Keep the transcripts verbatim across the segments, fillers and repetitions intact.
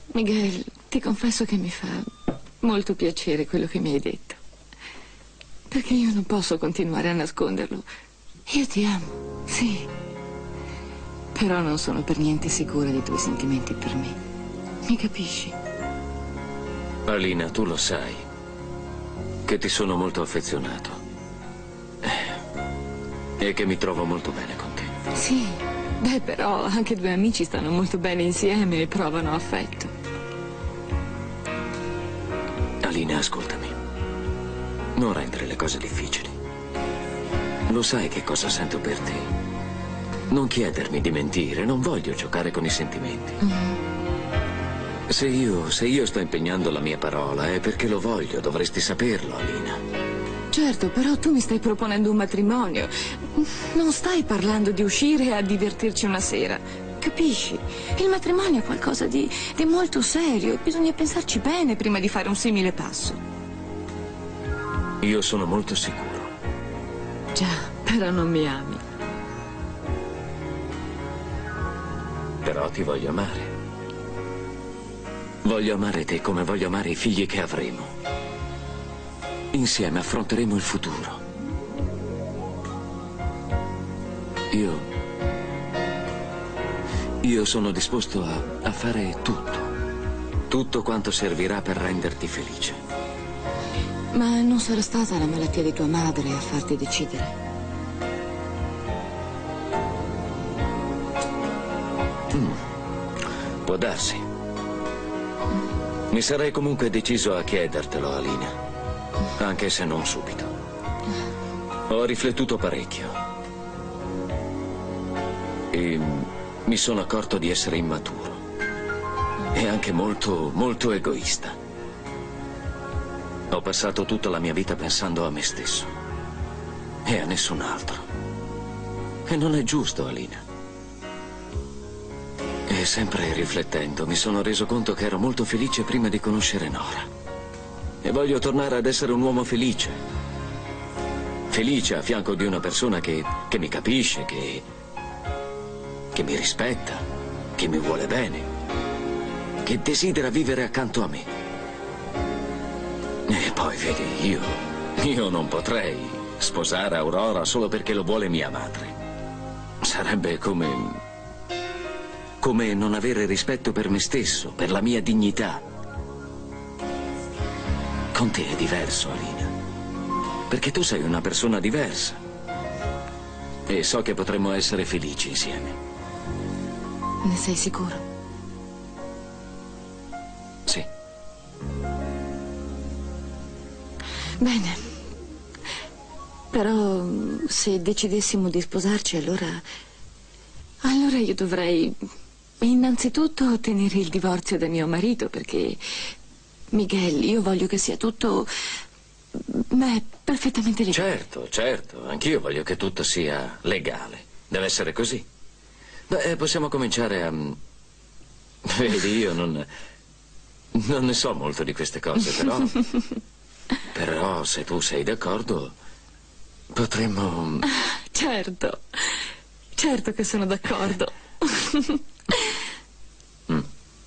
Miguel, ti confesso che mi fa molto piacere quello che mi hai detto. Perché io non posso continuare a nasconderlo. Io ti amo, sì. Però non sono per niente sicura dei tuoi sentimenti per me. Mi capisci? Alina, tu lo sai che ti sono molto affezionato e che mi trovo molto bene con te. Sì, beh, però anche due amici stanno molto bene insieme e provano affetto. Alina, ascoltami. Non rendere le cose difficili. Lo sai che cosa sento per te. Non chiedermi di mentire, non voglio giocare con i sentimenti. Mm-hmm. Se io, se io sto impegnando la mia parola è perché lo voglio, dovresti saperlo, Alina. Certo, però tu mi stai proponendo un matrimonio. Non stai parlando di uscire e a divertirci una sera. Capisci? Il matrimonio è qualcosa di, di molto serio e bisogna pensarci bene prima di fare un simile passo. Io sono molto sicuro. Già, però non mi ami. Però ti voglio amare. Voglio amare te come voglio amare i figli che avremo. Insieme affronteremo il futuro. Io... Io sono disposto a, a fare tutto. Tutto quanto servirà per renderti felice. Ma non sarà stata la malattia di tua madre a farti decidere? Mm. Può darsi. Mi sarei comunque deciso a chiedertelo, Alina. Anche se non subito. Ho riflettuto parecchio. E mi sono accorto di essere immaturo. E anche molto, molto egoista. Ho passato tutta la mia vita pensando a me stesso. E a nessun altro. E non è giusto, Alina. E sempre riflettendo mi sono reso conto che ero molto felice prima di conoscere Nora. E voglio tornare ad essere un uomo felice. Felice a fianco di una persona che, che mi capisce, che, che mi rispetta, che mi vuole bene, che desidera vivere accanto a me. E poi, vedi, io, io non potrei sposare Aurora solo perché lo vuole mia madre. Sarebbe come... come non avere rispetto per me stesso, per la mia dignità. Con te è diverso, Alina. Perché tu sei una persona diversa. E so che potremmo essere felici insieme. Ne sei sicuro? Sì. Bene. Però se decidessimo di sposarci, allora... Allora io dovrei... innanzitutto ottenere il divorzio da mio marito, perché... Miguel, io voglio che sia tutto... beh, perfettamente legale. Certo, certo. Anch'io voglio che tutto sia legale. Deve essere così. Beh, possiamo cominciare a... Vedi, io non... non ne so molto di queste cose, però... però, se tu sei d'accordo, potremmo... Certo. Certo che sono d'accordo. mm.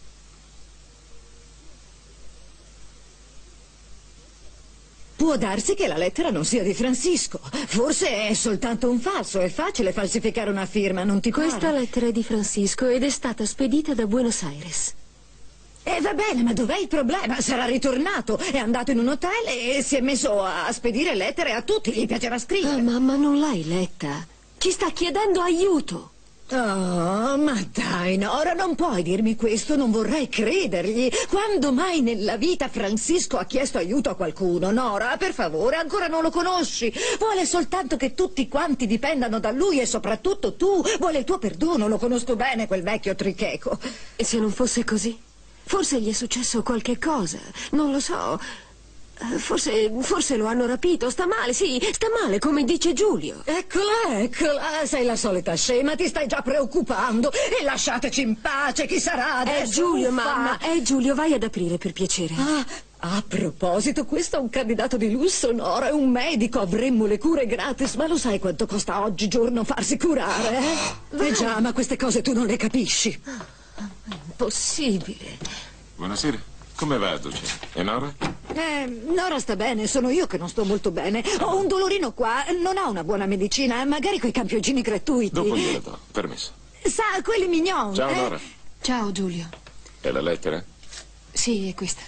Può darsi che la lettera non sia di Francisco. Forse è soltanto un falso. È facile falsificare una firma, non ti pare? Questa lettera è di Francisco ed è stata spedita da Buenos Aires. E va bene, ma dov'è il problema? Sarà ritornato, è andato in un hotel e si è messo a spedire lettere a tutti. Gli piaceva scrivere. Ah, mamma, non l'hai letta. Ci sta chiedendo aiuto. Oh, ma dai, Nora, non puoi dirmi questo, non vorrei credergli. Quando mai nella vita Francisco ha chiesto aiuto a qualcuno? Nora, per favore, ancora non lo conosci. Vuole soltanto che tutti quanti dipendano da lui e soprattutto tu. Vuole il tuo perdono, lo conosco bene, quel vecchio tricheco. E se non fosse così? Forse gli è successo qualche cosa, non lo so. Forse, forse lo hanno rapito, sta male, sì, sta male, come dice Giulio. Eccola, eccola, sei la solita scema, ti stai già preoccupando. E lasciateci in pace, chi sarà adesso? È Giulio, Uffa. mamma, è Giulio, vai ad aprire per piacere. Ah, a proposito, questo è un candidato di lusso, Nora, è un medico, avremmo le cure gratis, ma lo sai quanto costa oggigiorno farsi curare, eh? Eh già, ma queste cose tu non le capisci. Impossibile. Buonasera. Come va, Duce? E Nora? Eh, Nora sta bene, sono io che non sto molto bene. Ho un dolorino qua, non ha una buona medicina, magari quei campioncini gratuiti. Dopo glielo do, permesso. Sa, quelli mignon. Ciao, eh? Nora. Ciao, Giulio. E la lettera? Sì, è questa.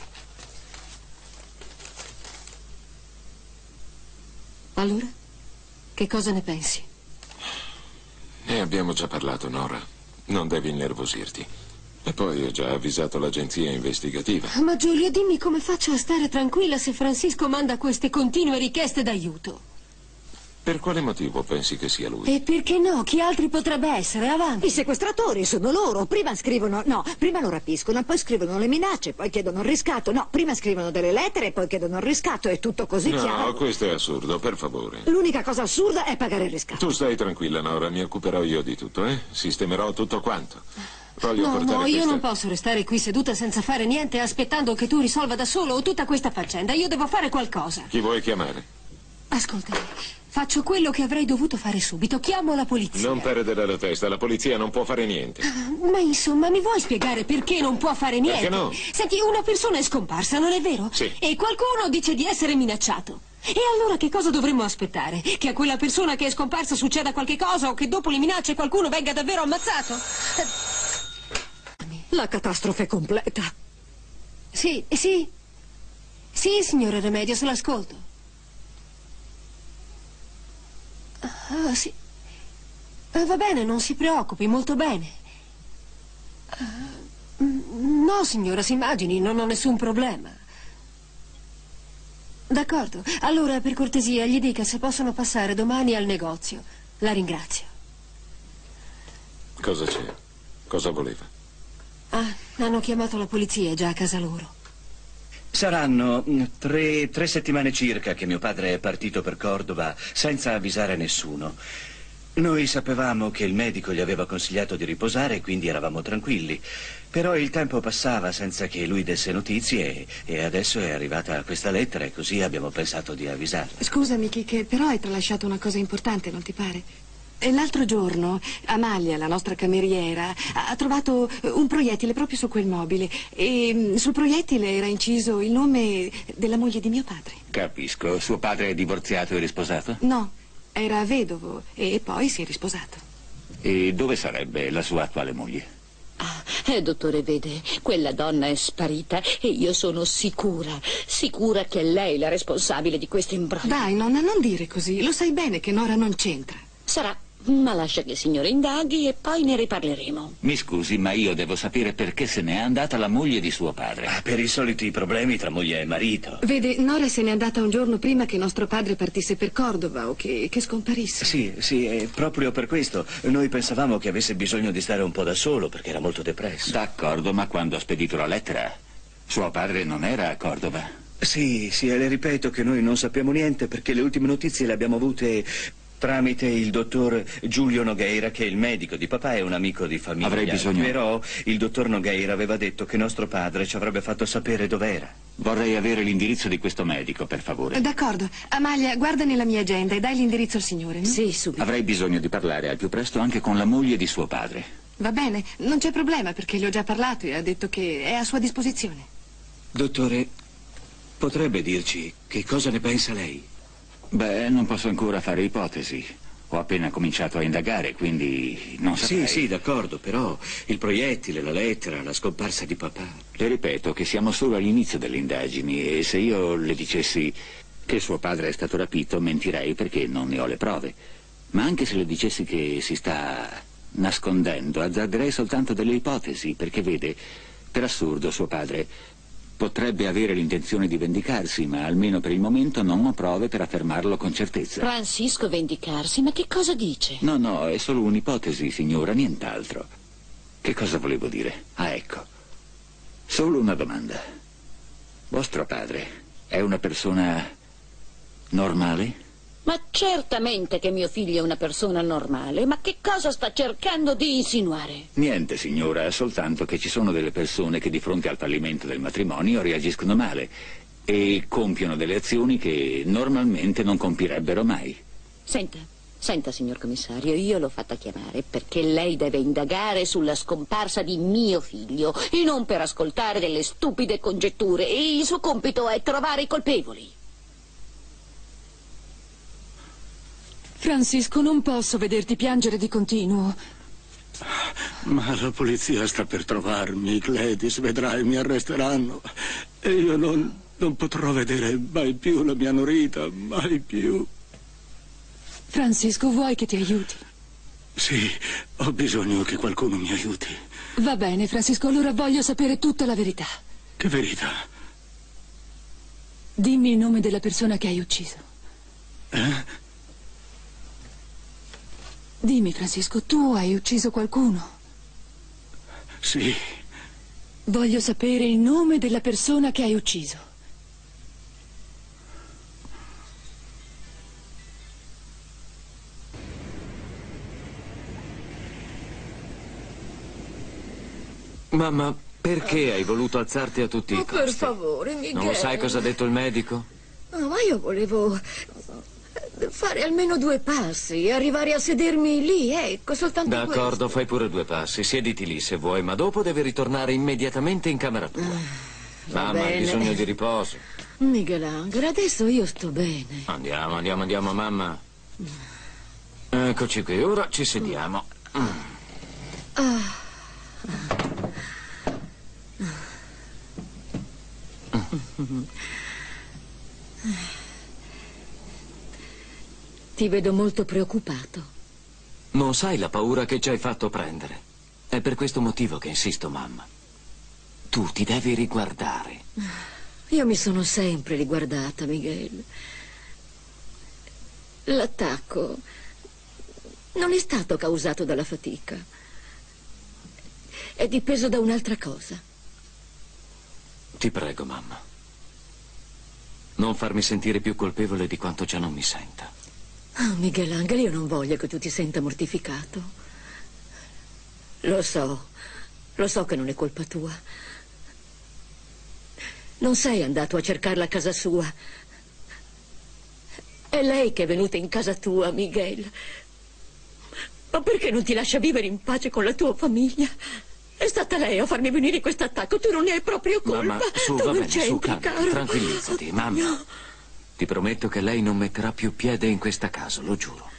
Allora? Che cosa ne pensi? Ne abbiamo già parlato, Nora. Non devi innervosirti. E poi ho già avvisato l'agenzia investigativa. Ma Giulio, dimmi come faccio a stare tranquilla se Francisco manda queste continue richieste d'aiuto. Per quale motivo pensi che sia lui? E perché no? Chi altri potrebbe essere? Avanti. I sequestratori sono loro. Prima scrivono... No, prima lo rapiscono, poi scrivono le minacce, poi chiedono il riscatto. No, prima scrivono delle lettere e poi chiedono il riscatto. È tutto così No, chiaro. questo è assurdo, per favore. L'unica cosa assurda è pagare il riscatto. Tu stai tranquilla, Nora, mi occuperò io di tutto, eh? Sistemerò tutto quanto. Voglio No, portare no, io questa... non posso restare qui seduta senza fare niente aspettando che tu risolva da solo tutta questa faccenda. Io devo fare qualcosa. Chi vuoi chiamare? Ascoltami, faccio quello che avrei dovuto fare subito. Chiamo la polizia. Non perdere la testa, la polizia non può fare niente. Ma insomma, mi vuoi spiegare perché non può fare niente? Perché no? Senti, una persona è scomparsa, non è vero? Sì. E qualcuno dice di essere minacciato. E allora che cosa dovremmo aspettare? Che a quella persona che è scomparsa succeda qualche cosa o che dopo le minacce qualcuno venga davvero ammazzato? La catastrofe completa. Sì, sì. Sì, signore Remedios, l'ascolto. Ah, sì. Ah, va bene, non si preoccupi, molto bene. Ah, no, signora, si immagini, non ho nessun problema. D'accordo. Allora, per cortesia, gli dica se possono passare domani al negozio. La ringrazio. Cosa c'è? Cosa voleva? Ah, hanno chiamato la polizia, è già a casa loro. Saranno mm, tre, tre settimane circa che mio padre è partito per Cordova senza avvisare nessuno. Noi sapevamo che il medico gli aveva consigliato di riposare e quindi eravamo tranquilli. Però il tempo passava senza che lui desse notizie e, e adesso è arrivata questa lettera e così abbiamo pensato di avvisarlo. Scusami, Kike, però hai tralasciato una cosa importante, non ti pare? E l'altro giorno Amalia, la nostra cameriera, ha trovato un proiettile proprio su quel mobile e sul proiettile era inciso il nome della moglie di mio padre. Capisco. Suo padre è divorziato e risposato? No, era vedovo e poi si è risposato. E dove sarebbe la sua attuale moglie? Ah, eh, dottore, vede, quella donna è sparita e io sono sicura, sicura che è lei la responsabile di questo imbroglio. Dai, nonna, non dire così. Lo sai bene che Nora non c'entra. Sarà, ma lascia che il signore indaghi e poi ne riparleremo. Mi scusi, ma io devo sapere perché se n'è andata la moglie di suo padre. Ah, per i soliti problemi tra moglie e marito. Vede, Nora se n'è andata un giorno prima che nostro padre partisse per Cordova o che, che scomparisse. Sì, sì, è proprio per questo. Noi pensavamo che avesse bisogno di stare un po' da solo perché era molto depresso. D'accordo, ma quando ha spedito la lettera, suo padre non era a Cordova. Sì, sì, e le ripeto che noi non sappiamo niente perché le ultime notizie le abbiamo avute tramite il dottor Giulio Nogueira, che è il medico di papà e un amico di famiglia. Avrei bisogno... Però il dottor Nogueira aveva detto che nostro padre ci avrebbe fatto sapere dov'era. Vorrei avere l'indirizzo di questo medico, per favore. D'accordo. Amalia, guarda nella mia agenda e dai l'indirizzo al signore. No? Sì, subito. Avrei bisogno di parlare al più presto anche con la moglie di suo padre. Va bene, non c'è problema perché gli ho già parlato e ha detto che è a sua disposizione. Dottore, potrebbe dirci che cosa ne pensa lei? Beh, non posso ancora fare ipotesi. Ho appena cominciato a indagare, quindi non saprei. Sì, sì, d'accordo, però il proiettile, la lettera, la scomparsa di papà. Le ripeto che siamo solo all'inizio delle indagini e se io le dicessi che suo padre è stato rapito, mentirei perché non ne ho le prove. Ma anche se le dicessi che si sta nascondendo, azzarderei soltanto delle ipotesi, perché vede, per assurdo suo padre potrebbe avere l'intenzione di vendicarsi, ma almeno per il momento non ho prove per affermarlo con certezza. Francisco vendicarsi? Ma che cosa dice? No, no, è solo un'ipotesi, signora, nient'altro. Che cosa volevo dire? Ah, ecco. Solo una domanda. Vostro padre è una persona normale? Ma certamente che mio figlio è una persona normale, ma che cosa sta cercando di insinuare? Niente, signora, soltanto che ci sono delle persone che di fronte al fallimento del matrimonio reagiscono male e compiono delle azioni che normalmente non compirebbero mai. Senta, Senta, signor commissario, io l'ho fatta chiamare perché lei deve indagare sulla scomparsa di mio figlio e non per ascoltare delle stupide congetture. E il suo compito è trovare i colpevoli. Francisco, non posso vederti piangere di continuo. Ma la polizia sta per trovarmi, Gladys, vedrai, mi arresteranno. E io non, non potrò vedere mai più la mia Norita, mai più. Francisco, vuoi che ti aiuti? Sì, ho bisogno che qualcuno mi aiuti. Va bene, Francisco, allora voglio sapere tutta la verità. Che verità? Dimmi il nome della persona che hai ucciso. Eh? Dimmi, Francisco, tu hai ucciso qualcuno? Sì. Voglio sapere il nome della persona che hai ucciso. Mamma, perché hai voluto alzarti a tutti i Ma costi? per favore, Miguel. Non sai cosa ha detto il medico? No, ma io volevo fare almeno due passi, arrivare a sedermi lì, ecco, soltanto questo. D'accordo, fai pure due passi, siediti lì se vuoi, ma dopo devi ritornare immediatamente in camera tua. Va Mamma, hai bene. bisogno di riposo. Michelangelo, adesso io sto bene. Andiamo, andiamo, andiamo, mamma. Eccoci qui, ora ci sediamo. Ah. Ti vedo molto preoccupato. Non sai la paura che ci hai fatto prendere. È per questo motivo che insisto, mamma. Tu ti devi riguardare. Io mi sono sempre riguardata, Miguel. L'attacco non è stato causato dalla fatica. È dipeso da un'altra cosa. Ti prego, mamma. Non farmi sentire più colpevole di quanto già non mi senta. Oh, Michelangelo, io non voglio che tu ti senta mortificato. Lo so, lo so che non è colpa tua. Non sei andato a cercarla a casa sua. È lei che è venuta in casa tua, Miguel. Ma perché non ti lascia vivere in pace con la tua famiglia? È stata lei a farmi venire questo attacco. Tu non ne hai proprio colpa. Mamma, su, tu va non bene, su, c'entri, calma, caro. tranquillizzati, mamma. No. Ti prometto che lei non metterà più piede in questa casa, lo giuro.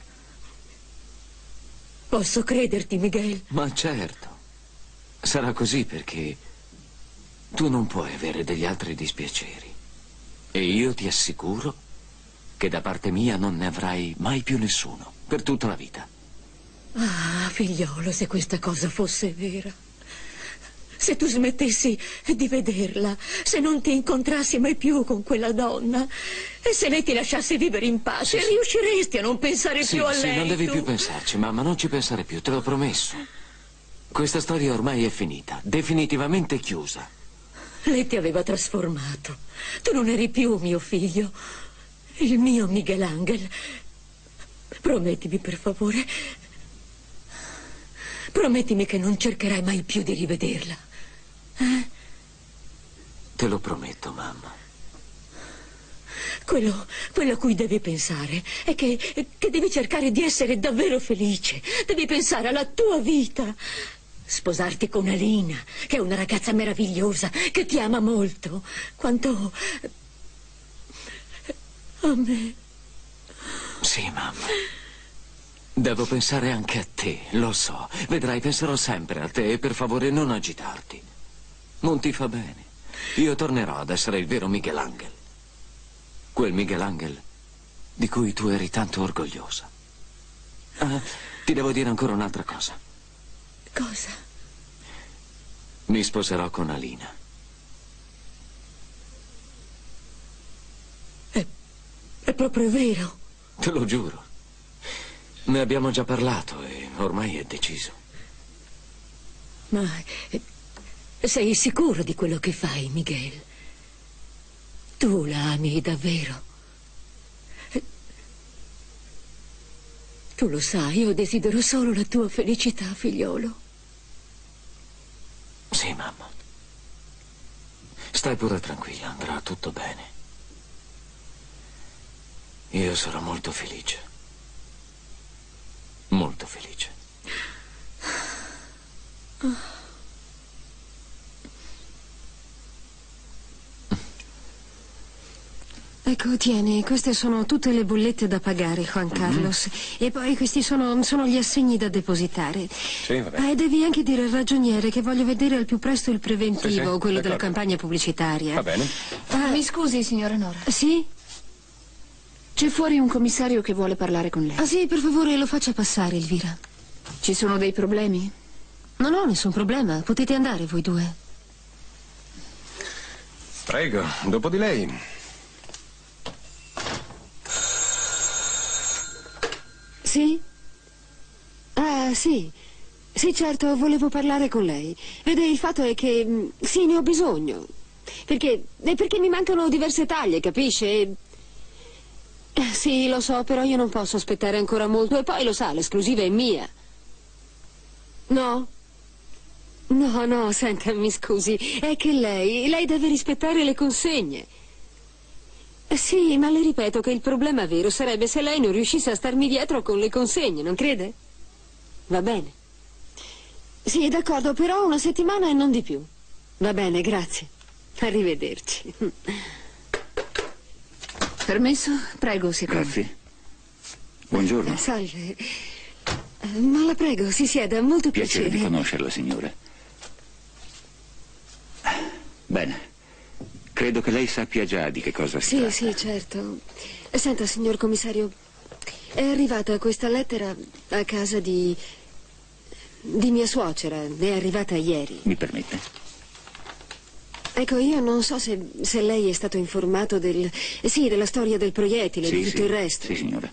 Posso crederti, Miguel? Ma certo. Sarà così perché tu non puoi avere degli altri dispiaceri. E io ti assicuro che da parte mia non ne avrai mai più nessuno, per tutta la vita. Ah, figliolo, se questa cosa fosse vera. Se tu smettessi di vederla, se non ti incontrassi mai più con quella donna, e se lei ti lasciasse vivere in pace, Sì, sì. riusciresti a non pensare Sì, più a sì, lei. non devi tu. più pensarci, mamma, non ci pensare più, te l'ho promesso. Questa storia ormai è finita, definitivamente chiusa. Lei ti aveva trasformato. Tu non eri più mio figlio, il mio Michelangelo. Promettimi, per favore. Promettimi che non cercherai mai più di rivederla. Eh? Te lo prometto, mamma. Quello, quello a cui devi pensare è che, che devi cercare di essere davvero felice. Devi pensare alla tua vita. Sposarti con Alina, che è una ragazza meravigliosa, che ti ama molto. Quanto a me. Sì, mamma. Devo pensare anche a te, lo so. Vedrai, penserò sempre a te e per favore non agitarti. Non ti fa bene. Io tornerò ad essere il vero Michelangelo. Quel Michelangelo di cui tu eri tanto orgogliosa. Ah, ti devo dire ancora un'altra cosa. Cosa? Mi sposerò con Alina. È, è proprio vero. Te lo giuro. Ne abbiamo già parlato e ormai è deciso. Ma eh, sei sicuro di quello che fai, Miguel? Tu la ami davvero? Eh, Tu lo sai, io desidero solo la tua felicità, figliolo. Sì, mamma. Stai pure tranquilla, andrà tutto bene. Io sarò molto felice. molto felice. Ecco, tieni, queste sono tutte le bollette da pagare, Juan Carlos. Mm-hmm. E poi questi sono, sono gli assegni da depositare. Sì, va bene. E devi anche dire al ragioniere che voglio vedere al più presto il preventivo, sì, sì, quello d'accordo. della campagna pubblicitaria. Va bene. Ah, mi scusi, signora Nora. Sì? C'è fuori un commissario che vuole parlare con lei. Ah sì, per favore, lo faccia passare, Elvira. Ci sono dei problemi? Non ho nessun problema, potete andare voi due. Prego, dopo di lei. Sì? Ah, sì. Sì, certo, volevo parlare con lei. Vede, il fatto è che, mh, sì, ne ho bisogno. Perché, è perché mi mancano diverse taglie, capisce? E... eh, sì, lo so, però io non posso aspettare ancora molto. E poi, lo sa, l'esclusiva è mia. No? No, no, senta, mi scusi. È che lei, lei deve rispettare le consegne. Sì, ma le ripeto che il problema vero sarebbe se lei non riuscisse a starmi dietro con le consegne, non crede? Va bene. Sì, d'accordo, però una settimana e non di più. Va bene, grazie. Arrivederci. Permesso? Prego, si accomodi. Grazie. Buongiorno. Salve. Ma la prego, si sieda, molto piacere. Piacere di conoscerla, signore. Bene. Credo che lei sappia già di che cosa si Sì, tratta. sì, certo. Senta, signor commissario, è arrivata questa lettera a casa di... di mia suocera. È arrivata ieri. Mi permette? Ecco, io non so se, se lei è stato informato del... sì, della storia del proiettile, Sì, di tutto sì. il resto. Sì, signora.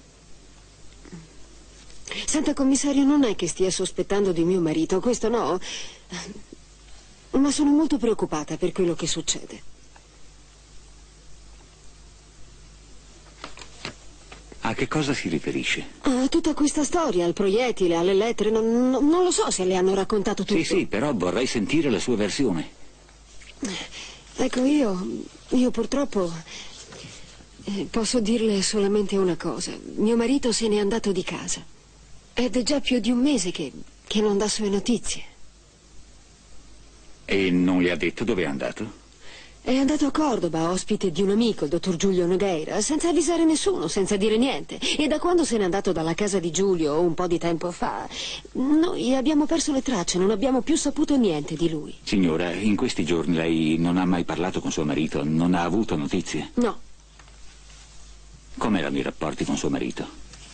Senta, commissario, non è che stia sospettando di mio marito, questo no. Ma sono molto preoccupata per quello che succede. A che cosa si riferisce? A tutta questa storia, al proiettile, alle lettere, non, non, non lo so se le hanno raccontato tutto. Sì, sì, però vorrei sentire la sua versione. Ecco, io, io purtroppo eh, posso dirle solamente una cosa. Mio marito se n'è andato di casa. Ed è già più di un mese che, che non dà sue notizie. E non le ha detto dove è andato? È andato a Cordoba, ospite di un amico, il dottor Giulio Nogueira, senza avvisare nessuno, senza dire niente. E da quando se n'è andato dalla casa di Giulio, un po' di tempo fa, noi abbiamo perso le tracce, non abbiamo più saputo niente di lui. Signora, in questi giorni lei non ha mai parlato con suo marito? Non ha avuto notizie? No. Com'erano i rapporti con suo marito?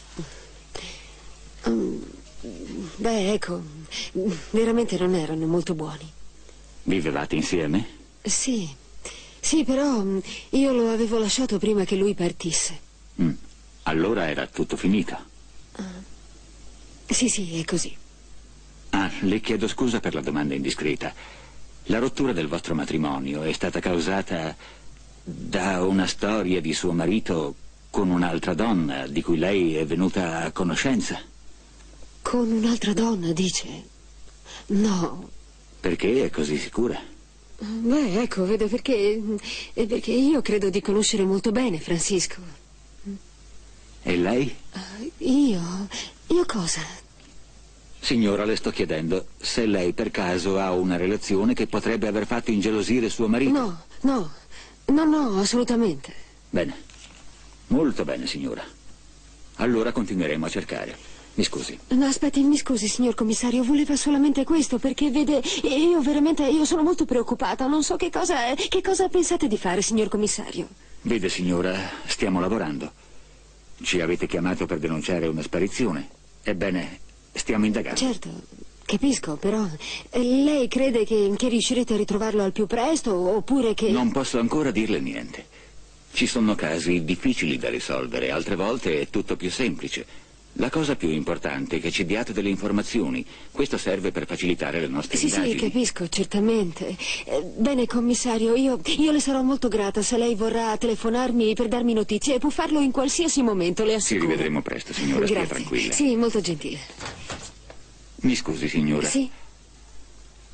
Um, beh, ecco, veramente non erano molto buoni. Vivevate insieme? Sì. Sì, però io lo avevo lasciato prima che lui partisse. Mm. Allora era tutto finito? Uh, sì, sì, è così. Ah, le chiedo scusa per la domanda indiscreta. La rottura del vostro matrimonio è stata causata da una storia di suo marito con un'altra donna di cui lei è venuta a conoscenza? Con un'altra donna, dice? No. Perché è così sicura? Beh, ecco, vedo perché... perché io credo di conoscere molto bene Francisco. E lei? Uh, io? Io cosa? Signora, le sto chiedendo se lei per caso ha una relazione che potrebbe aver fatto ingelosire suo marito. No, no, no, no, assolutamente. Bene, molto bene, signora. Allora continueremo a cercare. Mi scusi. No, aspetti, mi scusi, signor commissario, voleva solamente questo, perché vede, io veramente, io sono molto preoccupata, non so che cosa, che cosa pensate di fare, signor commissario. Vede, signora, stiamo lavorando. Ci avete chiamato per denunciare una sparizione. Ebbene, stiamo indagando. Certo, capisco, però lei crede che, che riuscirete a ritrovarlo al più presto, oppure che... Non posso ancora dirle niente. Ci sono casi difficili da risolvere, altre volte è tutto più semplice. La cosa più importante è che ci diate delle informazioni. Questo serve per facilitare le nostre sì, indagini. Sì, capisco, certamente. Eh, bene, commissario, io, io le sarò molto grata se lei vorrà telefonarmi per darmi notizie e può farlo in qualsiasi momento, le assicuro. Ci rivedremo presto, signora, stia Grazie. tranquilla. Sì, molto gentile. Mi scusi, signora. Sì?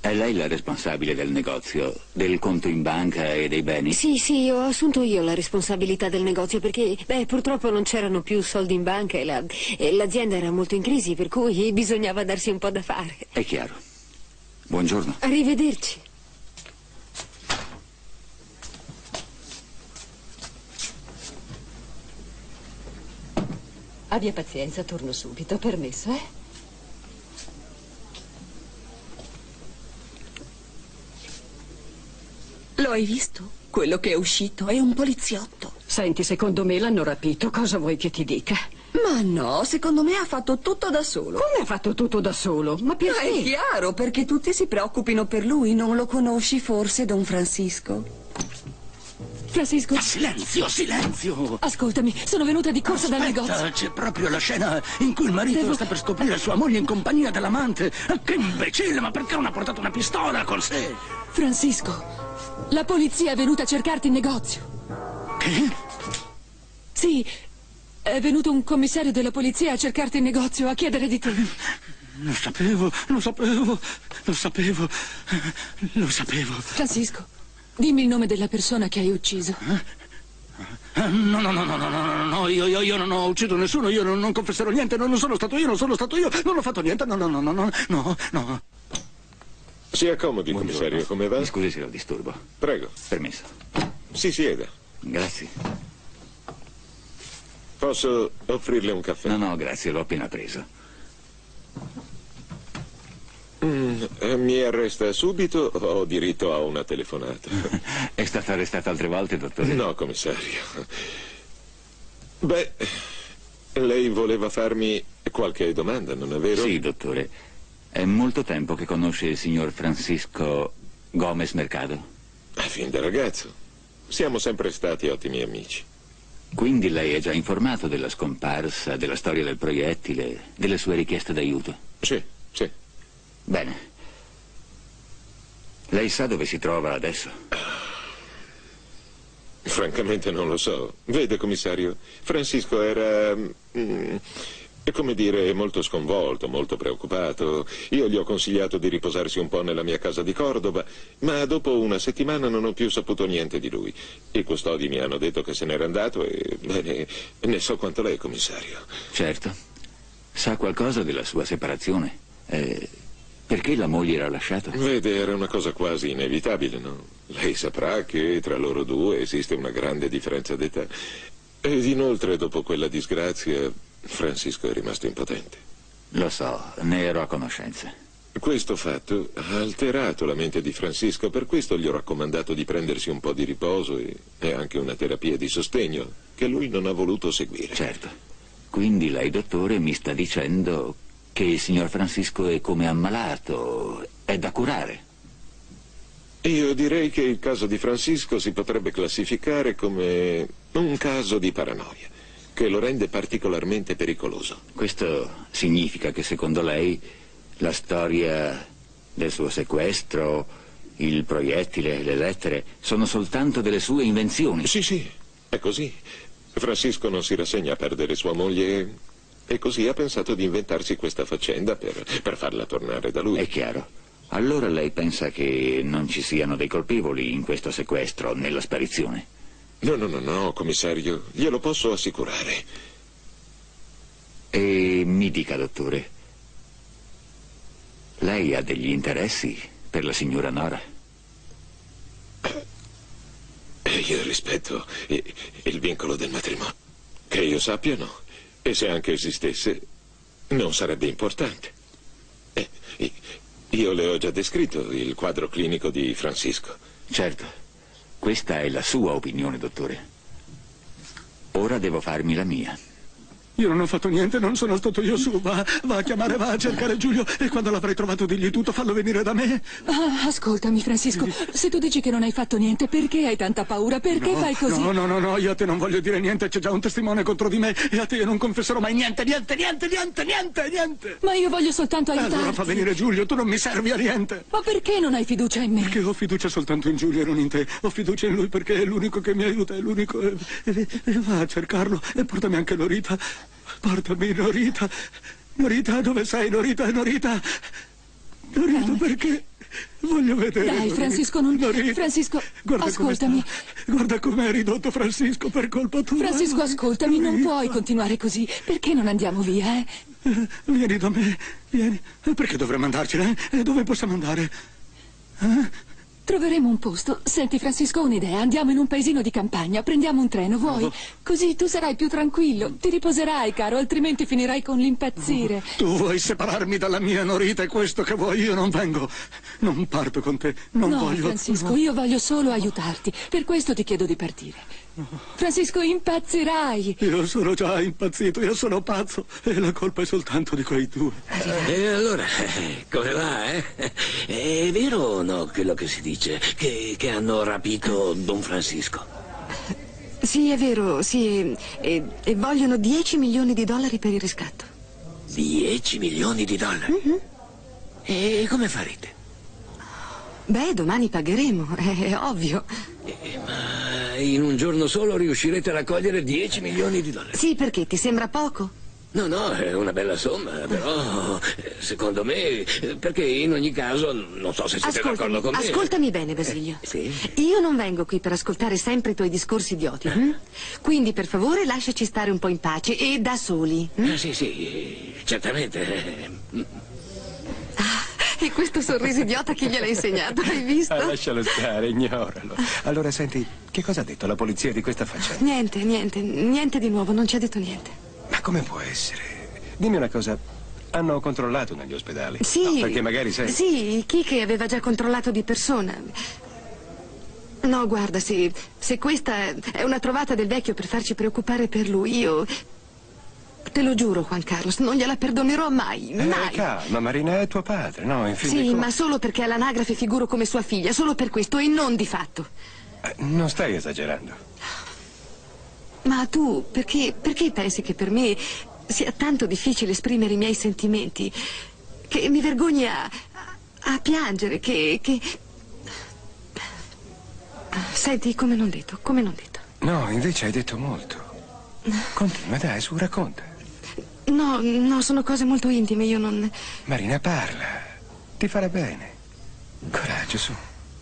È lei la responsabile del negozio, del conto in banca e dei beni? Sì, sì, ho assunto io la responsabilità del negozio perché, beh, purtroppo non c'erano più soldi in banca e, la, e l'azienda era molto in crisi, per cui bisognava darsi un po' da fare. È chiaro. Buongiorno. Arrivederci. Abbia pazienza, torno subito. Permesso, eh? Lo hai visto? Quello che è uscito è un poliziotto. Senti, secondo me l'hanno rapito. Cosa vuoi che ti dica? Ma no, secondo me ha fatto tutto da solo. Come ha fatto tutto da solo? Ma perché? Ma è chiaro, perché tutti si preoccupino per lui. Non lo conosci forse, Don Francisco? Francisco? Ma silenzio, silenzio! Ascoltami, sono venuta di corsa Aspetta, dal negozio. c'è proprio la scena in cui il marito Devo... sta per scoprire sua moglie in compagnia dell'amante. Che imbecille, ma perché non ha portato una pistola con sé? Francisco, la polizia è venuta a cercarti in negozio. Che? Sì, è venuto un commissario della polizia a cercarti in negozio, a chiedere di te. Lo sapevo, lo sapevo, lo sapevo, lo sapevo. Francisco, dimmi il nome della persona che hai ucciso. Eh? No, no, no, no, no, no, no, no, io, io, io non ho ucciso nessuno, io non, non confesserò niente, non, non sono stato io, non sono stato io, non ho fatto niente, no, no, no, no, no, no, no. Si accomodi, Buongiorno. commissario, come va? Mi scusi se lo disturbo. Prego. Permesso. Si sieda. Grazie. Posso offrirle un caffè? No, no, grazie, l'ho appena preso. Mm, eh, mi arresta subito o ho diritto a una telefonata? È stato arrestato altre volte, dottore? No, commissario. Beh, lei voleva farmi qualche domanda, non è vero? Sì, dottore. È molto tempo che conosce il signor Francisco Gomez Mercado? A fin da ragazzo. Siamo sempre stati ottimi amici. Quindi lei è già informato della scomparsa, della storia del proiettile, delle sue richieste d'aiuto? Sì, sì. Bene. Lei sa dove si trova adesso? Francamente non lo so. Vede, commissario, Francisco era... Mm, come dire, molto sconvolto, molto preoccupato. Io gli ho consigliato di riposarsi un po' nella mia casa di Cordova, ma dopo una settimana non ho più saputo niente di lui. I custodi mi hanno detto che se n'era andato e, bene, ne so quanto lei, commissario. Certo. Sa qualcosa della sua separazione? Eh, perché la moglie l'ha lasciato? Vede, era una cosa quasi inevitabile, no? Lei saprà che tra loro due esiste una grande differenza d'età. Ed inoltre, dopo quella disgrazia, Francisco è rimasto impotente. Lo so, ne ero a conoscenza. Questo fatto ha alterato la mente di Francisco, per questo gli ho raccomandato di prendersi un po' di riposo e, e anche una terapia di sostegno, che lui non ha voluto seguire. Certo. Quindi lei, dottore, mi sta dicendo che il signor Francisco è come ammalato, è da curare. Io direi che il caso di Francisco si potrebbe classificare come un caso di paranoia, che lo rende particolarmente pericoloso. Questo significa che secondo lei la storia del suo sequestro, il proiettile, le lettere, sono soltanto delle sue invenzioni? Sì, sì, è così. Francisco non si rassegna a perdere sua moglie e così ha pensato di inventarsi questa faccenda per, per farla tornare da lui. È chiaro. Allora lei pensa che non ci siano dei colpevoli in questo sequestro, nella sparizione? No, no, no, no, commissario, glielo posso assicurare. E mi dica, dottore, lei ha degli interessi per la signora Nora? E io rispetto il, il vincolo del matrimonio. Che io sappia, no. E se anche esistesse, non sarebbe importante. Eh, io le ho già descritto il quadro clinico di Francisco. Certo. Questa è la sua opinione, dottore. Ora devo farmi la mia. Io non ho fatto niente, non sono stato io su. Va, va a chiamare, va a cercare Giulio e quando l'avrai trovato digli tutto, fallo venire da me. Ah, ascoltami, Francisco, se tu dici che non hai fatto niente, perché hai tanta paura? Perché no, fai così? No, no, no, no, io a te non voglio dire niente, c'è già un testimone contro di me e a te io non confesserò mai niente, niente, niente, niente, niente, niente. Ma io voglio soltanto aiutarti. Allora fa venire Giulio, tu non mi servi a niente. Ma perché non hai fiducia in me? Perché ho fiducia soltanto in Giulio e non in te. Ho fiducia in lui perché è l'unico che mi aiuta, è l'unico. E, e, e va a cercarlo e portami anche Norita. Portami Norita. Norita, dove sei, Norita, Norita? Norita, perché? Voglio vedere. Dai, Norita. Francisco, non... Norita. Francisco, Guarda ascoltami. Come Guarda com'è ridotto Francisco per colpa tua. Francisco, ascoltami, non puoi continuare così. Perché non andiamo via, eh? Eh, Vieni da me, vieni. Eh, Perché dovremmo andarcene? Eh? Dove possiamo andare? Eh? Troveremo un posto. Senti, Francisco, ho un'idea. Andiamo in un paesino di campagna, prendiamo un treno, vuoi? Oh. Così tu sarai più tranquillo. Ti riposerai, caro, altrimenti finirai con l'impazzire. Oh, tu vuoi separarmi dalla mia Norita, è questo che vuoi? Io non vengo. Non parto con te. Non no, voglio. Francisco, no. io voglio solo aiutarti. Per questo ti chiedo di partire. Francisco, impazzirai. Io sono già impazzito, io sono pazzo e la colpa è soltanto di quei due. E allora, come va, eh? È vero o no quello che si dice? Che, che hanno rapito Don Francisco? Sì, è vero, sì. E, e vogliono dieci milioni di dollari per il riscatto. dieci milioni di dollari? Mm-hmm. E come farete? Beh, domani pagheremo, è, è ovvio. Eh, ma in un giorno solo riuscirete a raccogliere dieci milioni di dollari? Sì, perché? Ti sembra poco? No, no, è una bella somma, però eh, secondo me, eh, perché in ogni caso, non so se siete Ascoltami, d'accordo con me. ascoltami bene, Basilio. Eh, sì? Io non vengo qui per ascoltare sempre i tuoi discorsi idioti. hm? Quindi, per favore, lasciaci stare un po' in pace e da soli. hm? Eh, sì, sì, certamente. E questo sorriso idiota chi gliel'ha insegnato? Hai visto? Ah, lascialo stare, ignoralo. Allora, senti, che cosa ha detto la polizia di questa faccenda? Niente, niente, niente di nuovo, non ci ha detto niente. Ma come può essere? Dimmi una cosa, hanno controllato negli ospedali? Sì. No, perché magari sai... Sì, Kike aveva già controllato di persona. No, guarda, se, se questa è una trovata del vecchio per farci preoccupare per lui, io... Te lo giuro, Juan Carlos, non gliela perdonerò mai, Eh, mai. calma, Marina, è tuo padre, no? In fin Sì, dei conti- ma solo perché all'anagrafe figuro come sua figlia, solo per questo e non di fatto. Eh, Non stai esagerando. Ma tu, perché, perché pensi che per me sia tanto difficile esprimere i miei sentimenti? Che mi vergogni a, a piangere, che, che... Senti, come non detto, come non detto. No, invece hai detto molto. Continua, dai, su, racconta. No, no, sono cose molto intime, io non... Marina, parla. Ti farà bene. Coraggio, su.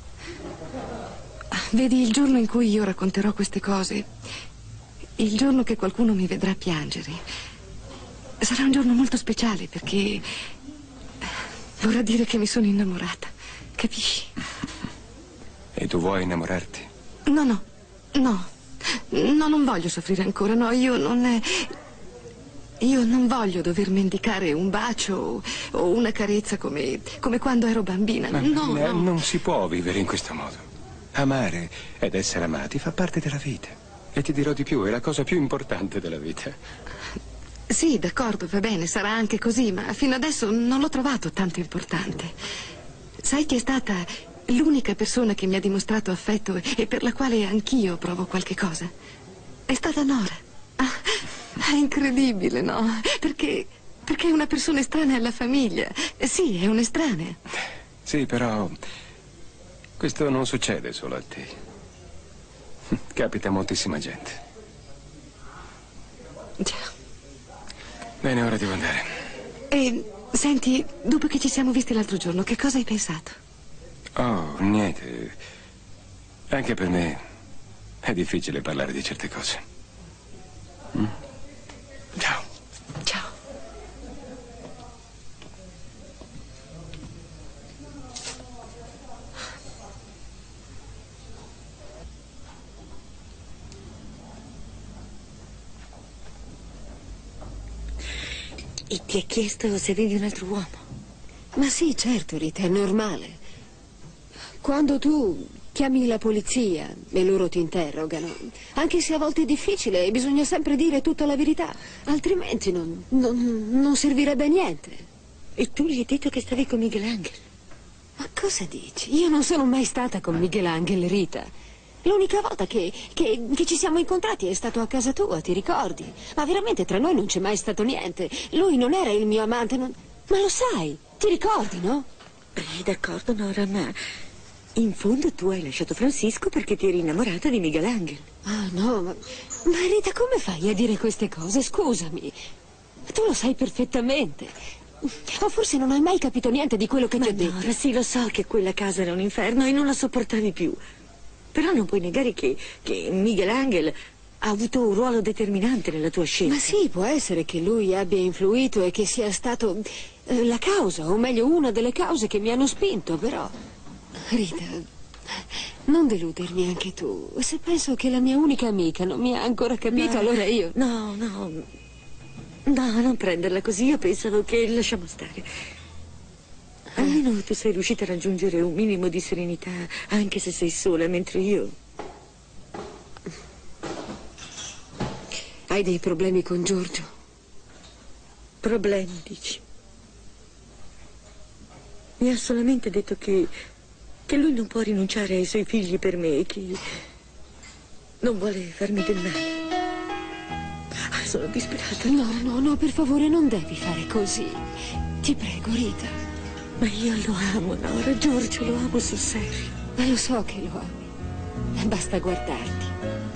Vedi, il giorno in cui io racconterò queste cose, il giorno che qualcuno mi vedrà piangere, sarà un giorno molto speciale perché vorrà dire che mi sono innamorata, capisci? E tu vuoi innamorarti? No, no, no, no, non voglio soffrire ancora, no, io non... Io non voglio dover mendicare un bacio o una carezza come, come quando ero bambina, Ma no, Marina, no. non si può vivere in questo modo. Amare ed essere amati fa parte della vita. E ti dirò di più, è la cosa più importante della vita. Sì, d'accordo, va bene, sarà anche così, ma fino adesso non l'ho trovato tanto importante. Sai chi è stata l'unica persona che mi ha dimostrato affetto e per la quale anch'io provo qualche cosa? È stata Nora. Ah, è incredibile, no? Perché, perché è una persona estranea alla famiglia. Sì, è un'estranea. Sì, però questo non succede solo a te. Capita a moltissima gente. Già. Bene, ora devo andare. E senti, dopo che ci siamo visti l'altro giorno, che cosa hai pensato? Oh, niente. Anche per me è difficile parlare di certe cose. Mm? Ciao. Ciao. E ti ha chiesto se avevi un altro uomo? Ma sì, certo, Rita, è normale. Quando tu chiami la polizia e loro ti interrogano, anche se a volte è difficile, bisogna sempre dire tutta la verità, altrimenti non, non, non servirebbe a niente. E tu gli hai detto che stavi con Michelangelo? Ma cosa dici? Io non sono mai stata con Michelangelo, Rita. L'unica volta che, che, che ci siamo incontrati è stato a casa tua, ti ricordi? Ma veramente tra noi non c'è mai stato niente. Lui non era il mio amante, non... ma lo sai, ti ricordi, no? Eh, d'accordo, Nora, ma in fondo tu hai lasciato Francisco perché ti eri innamorata di Michelangelo. Ah, no, ma... ma Rita, come fai a dire queste cose? Scusami. Tu lo sai perfettamente. O forse non hai mai capito niente di quello che Ma ti ho detto. Nora, sì, lo so che quella casa era un inferno e non la sopportavi più. Però non puoi negare che, che Miguel Angel ha avuto un ruolo determinante nella tua scelta. Ma sì, può essere che lui abbia influito e che sia stato eh, la causa, o meglio una delle cause che mi hanno spinto, però... Rita, non deludermi anche tu. Se penso che la mia unica amica non mi ha ancora capito, No, allora io... No, no, no, non prenderla così. Io pensavo che lasciamo stare. Almeno tu sei riuscita a raggiungere un minimo di serenità, anche se sei sola, mentre io... Hai dei problemi con Giorgio? Problemi, dici? Mi ha solamente detto che... che lui non può rinunciare ai suoi figli per me e che... non vuole farmi del male. Ah, sono disperata. No, no, no, per favore, non devi fare così. Ti prego, Rita. Ma io lo amo, Nora. Giorgio, lo amo sul serio. Ma lo so che lo ami. Basta guardarti.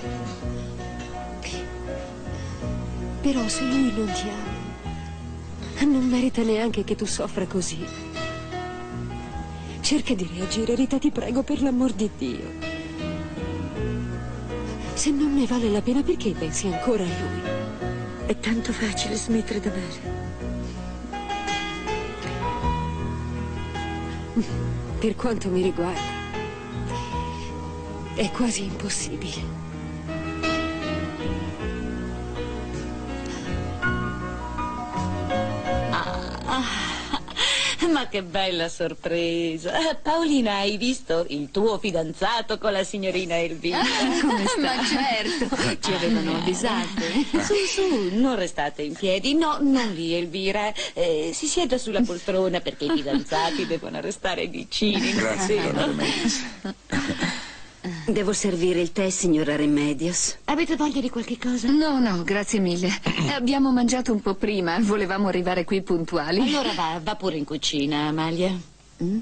Però se lui non ti ama, non merita neanche che tu soffra così. Cerca di reagire, Rita, ti prego, per l'amor di Dio. Se non ne vale la pena, perché pensi ancora a lui? È tanto facile smettere d'amare. Per quanto mi riguarda, è quasi impossibile. Ma che bella sorpresa. Paolina, hai visto il tuo fidanzato con la signorina Elvira? Come sta? Ma certo, Ci avevano avvisate. Su, su, non restate in piedi. No, non lì, Elvira. Eh, si sieda sulla poltrona perché i fidanzati devono restare vicini. Grazie, Sì, donna no? Remedios. Devo servire il tè, signora Remedios. Avete voglia di qualche cosa? No, no, grazie mille. Abbiamo mangiato un po' prima, volevamo arrivare qui puntuali. Allora va, va pure in cucina, Amalia. Mm?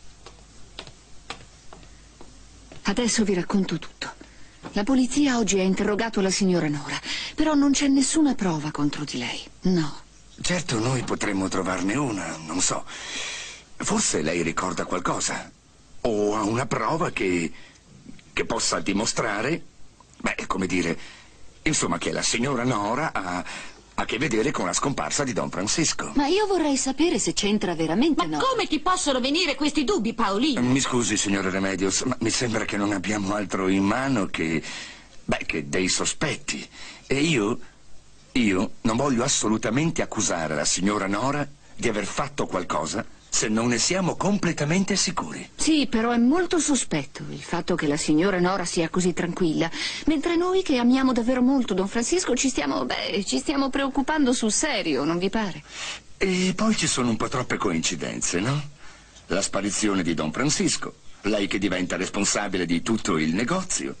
Adesso vi racconto tutto. La polizia oggi ha interrogato la signora Nora, però non c'è nessuna prova contro di lei. No. Certo, noi potremmo trovarne una, non so. Forse lei ricorda qualcosa. O ha una prova che... che possa dimostrare, beh, come dire, insomma, che la signora Nora ha, ha a che vedere con la scomparsa di Don Francisco. Ma io vorrei sapere se c'entra veramente, Ma no? come ti possono venire questi dubbi, Paolina? Mi scusi, signora Remedios, ma mi sembra che non abbiamo altro in mano che, beh, che dei sospetti. E io, io non voglio assolutamente accusare la signora Nora di aver fatto qualcosa se non ne siamo completamente sicuri. Sì, però è molto sospetto il fatto che la signora Nora sia così tranquilla, mentre noi che amiamo davvero molto Don Francisco ci stiamo, beh, ci stiamo preoccupando sul serio, non vi pare? E poi ci sono un po' troppe coincidenze, no? La sparizione di Don Francisco, lei che diventa responsabile di tutto il negozio.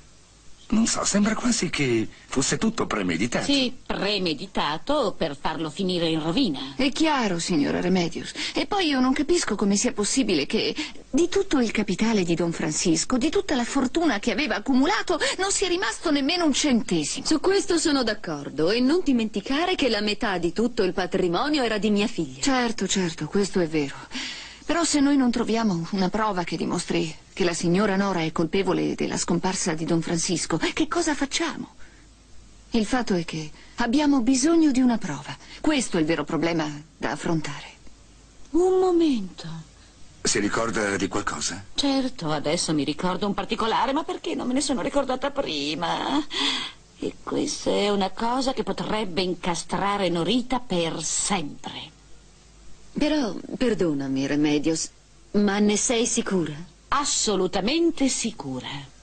Non so, sembra quasi che fosse tutto premeditato. Sì, premeditato per farlo finire in rovina. È chiaro, signora Remedios. E poi io non capisco come sia possibile che di tutto il capitale di Don Francisco, di tutta la fortuna che aveva accumulato, non sia rimasto nemmeno un centesimo. Su questo sono d'accordo, e non dimenticare che la metà di tutto il patrimonio era di mia figlia. Certo, certo, questo è vero. Però se noi non troviamo una prova che dimostri che la signora Nora è colpevole della scomparsa di Don Francisco, che cosa facciamo? Il fatto è che abbiamo bisogno di una prova. Questo è il vero problema da affrontare. Un momento. Si ricorda di qualcosa? Certo, adesso mi ricordo un particolare, ma perché non me ne sono ricordata prima? E questa è una cosa che potrebbe incastrare Norita per sempre. Però, perdonami, Remedios, ma ne sei sicura? Assolutamente sicura.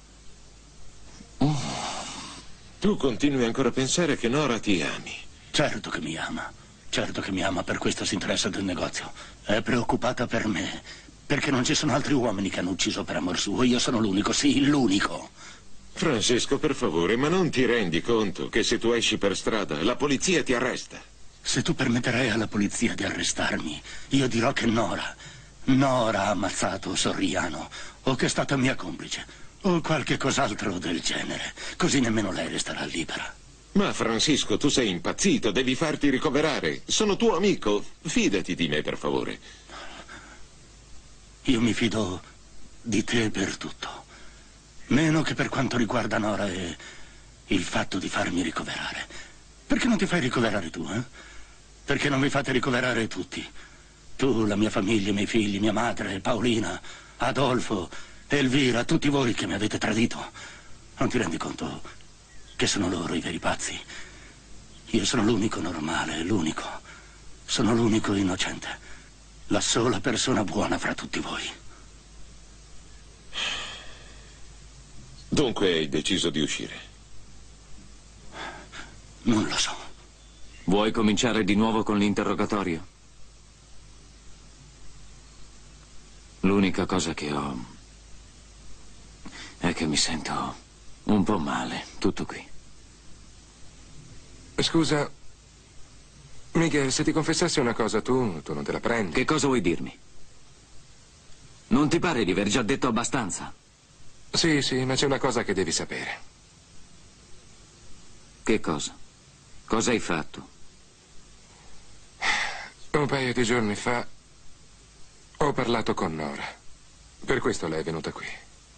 Oh. Tu continui ancora a pensare che Nora ti ami. Certo che mi ama. Certo che mi ama, per questo si interessa del negozio. È preoccupata per me, perché non ci sono altri uomini che hanno ucciso per amor suo. Io sono l'unico, sì, l'unico. Francesco, per favore, ma non ti rendi conto che se tu esci per strada, la polizia ti arresta? Se tu permetterai alla polizia di arrestarmi, io dirò che Nora, Nora ha ammazzato Soriano, o che è stata mia complice, o qualche cos'altro del genere. Così nemmeno lei resterà libera. Ma Francisco, tu sei impazzito, devi farti ricoverare. Sono tuo amico, fidati di me, per favore. Io mi fido di te per tutto. Meno che per quanto riguarda Nora e il fatto di farmi ricoverare. Perché non ti fai ricoverare tu, eh? Perché non vi fate ricoverare tutti? Tu, la mia famiglia, i miei figli, mia madre, Paolina, Adolfo, Elvira, tutti voi che mi avete tradito. Non ti rendi conto che sono loro i veri pazzi? Io sono l'unico normale, l'unico. Sono l'unico innocente. La sola persona buona fra tutti voi. Dunque hai deciso di uscire? Non lo so. Vuoi cominciare di nuovo con l'interrogatorio? L'unica cosa che ho è che mi sento un po' male, tutto qui. Scusa, Miguel, se ti confessassi una cosa, tu, tu non te la prendi? Che cosa vuoi dirmi? Non ti pare di aver già detto abbastanza? Sì, sì, ma c'è una cosa che devi sapere. Che cosa? Cosa hai fatto? Un paio di giorni fa ho parlato con Nora. Per questo lei è venuta qui.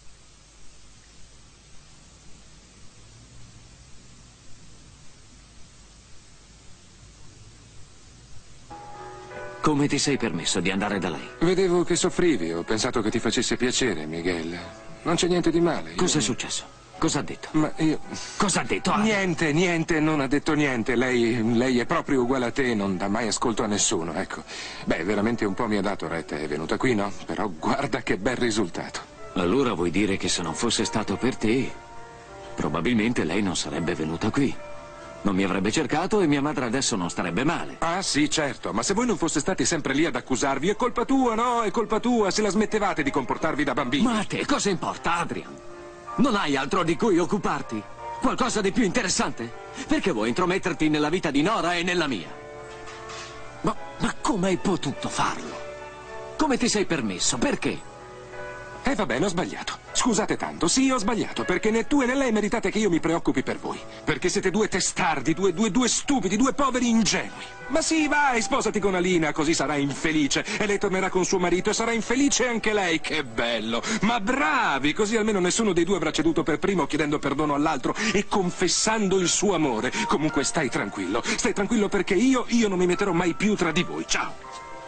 Come ti sei permesso di andare da lei? Vedevo che soffrivi, ho pensato che ti facesse piacere, Miguel. Non c'è niente di male. Cosa è successo? Cosa ha detto? Ma io... Cosa ha detto? Ah. Niente, niente, non ha detto niente. Lei, lei è proprio uguale a te, non dà mai ascolto a nessuno, ecco. Beh, veramente un po' mi ha dato retta, è venuta qui, no? Però guarda che bel risultato. Allora vuoi dire che se non fosse stato per te, probabilmente lei non sarebbe venuta qui. Non mi avrebbe cercato e mia madre adesso non starebbe male. Ah sì, certo, ma se voi non foste stati sempre lì ad accusarvi, è colpa tua, no? È colpa tua, se la smettevate di comportarvi da bambini. Ma a te cosa importa, Adrian? Non hai altro di cui occuparti? Qualcosa di più interessante? Perché vuoi intrometterti nella vita di Nora e nella mia? Ma, ma come hai potuto farlo? Come ti sei permesso? Perché? Eh va bene, ho sbagliato. Scusate tanto, sì, ho sbagliato, perché né tu né lei meritate che io mi preoccupi per voi. Perché siete due testardi, due, due, due stupidi, due poveri ingenui. Ma sì, vai, sposati con Alina, così sarà infelice. E lei tornerà con suo marito e sarà infelice anche lei. Che bello! Ma bravi, così almeno nessuno dei due avrà ceduto per primo chiedendo perdono all'altro e confessando il suo amore. Comunque stai tranquillo, stai tranquillo perché io, io non mi metterò mai più tra di voi. Ciao!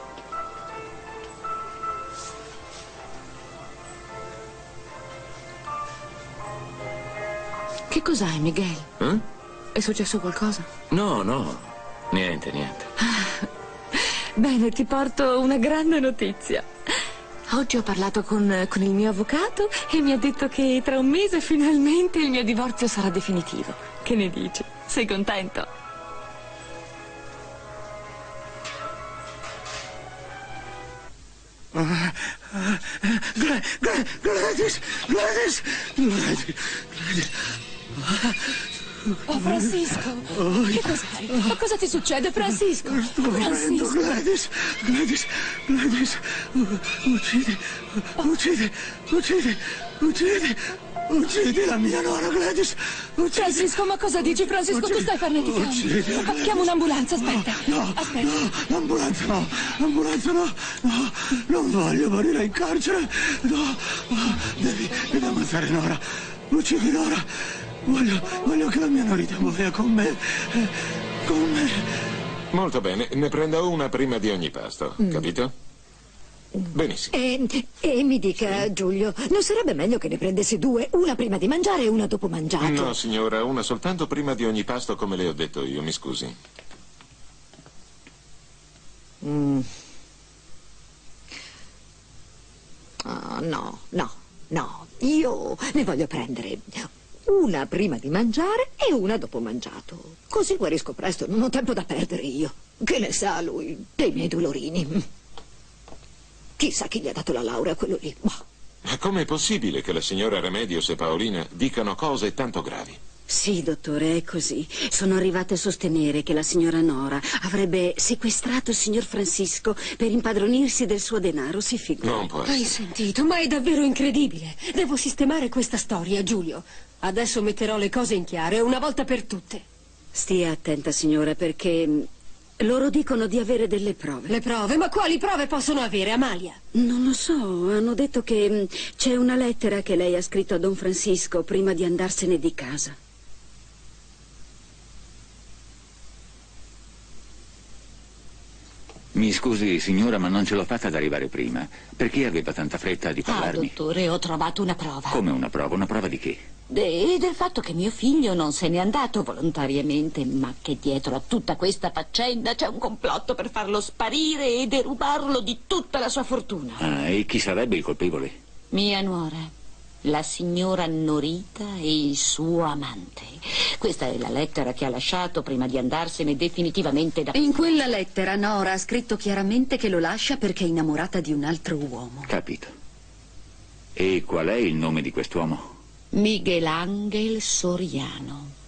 Che cos'hai, Miguel? Eh? È successo qualcosa? No, no, niente, niente. Bene, ti porto una grande notizia. Oggi ho parlato con, con il mio avvocato e mi ha detto che tra un mese finalmente il mio divorzio sarà definitivo. Che ne dici? Sei contento? Uh, uh, Gladys, Gladys, Gladys, Gladys, Gladys. Oh, Francisco, che cos'hai? Ma cosa ti succede, Francisco? Sto morendo, Gladys, Gladys, Gladys, uccidi, uccidi, uccidi, uccidi, uccidi la mia Nora, Gladys, uccidi. Francisco, ma cosa dici, Francisco? Uccidi. Tu stai farneticando. Uccidi, Ah, chiamo un'ambulanza, aspetta. No, aspetta. no, l'ambulanza no, l'ambulanza no, no, non voglio morire in carcere, no, no, devi, devi ammazzare Nora, uccidi Nora. Voglio, voglio che la mia Norita muoia con me, eh, con me. Molto bene, ne prenda una prima di ogni pasto, Mm. capito? Benissimo. E, e mi dica, Giulio, non sarebbe meglio che ne prendessi due, una prima di mangiare e una dopo mangiato? No, signora, una soltanto prima di ogni pasto, come le ho detto io, mi scusi. Mm. Oh, no, no, no, io ne voglio prendere una prima di mangiare e una dopo mangiato. Così guarisco presto, non ho tempo da perdere io. Che ne sa lui dei miei dolorini? Chissà chi gli ha dato la laurea a quello lì. Boh. Ma com'è possibile che la signora Remedios e Paolina dicano cose tanto gravi? Sì, dottore, è così. Sono arrivate a sostenere che la signora Nora avrebbe sequestrato il signor Francisco per impadronirsi del suo denaro, si figuri. Non può essere. Hai sentito? Ma è davvero incredibile. Devo sistemare questa storia, Giulio. Adesso metterò le cose in chiaro e una volta per tutte. Stia attenta, signora, perché loro dicono di avere delle prove. Le prove? Ma quali prove possono avere, Amalia? Non lo so, hanno detto che c'è una lettera che lei ha scritto a Don Francisco prima di andarsene di casa. Mi scusi, signora, ma non ce l'ho fatta ad arrivare prima. Perché aveva tanta fretta di Ah, parlarmi? dottore, ho trovato una prova. Come una prova? Una prova di che? E del fatto che mio figlio non se n'è andato volontariamente, ma che dietro a tutta questa faccenda c'è un complotto per farlo sparire e derubarlo di tutta la sua fortuna. Ah, e chi sarebbe il colpevole? Mia nuora, la signora Norita e il suo amante. Questa è la lettera che ha lasciato prima di andarsene definitivamente da... In quella lettera Nora ha scritto chiaramente che lo lascia perché è innamorata di un altro uomo. Capito. E qual è il nome di quest'uomo? Miguel Ángel Soriano.